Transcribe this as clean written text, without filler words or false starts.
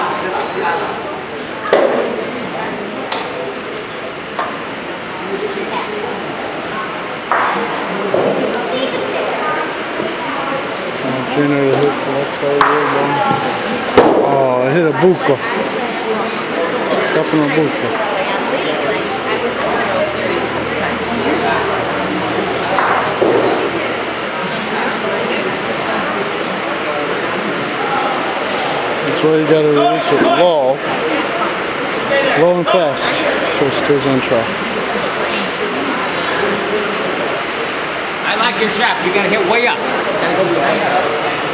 Junior hit the left side of oh, it hit a buco. Up in a buco. That's why you gotta release it low. Low and fast. So it stays on track. I like your shot. You gotta hit way up. Gotta go behind.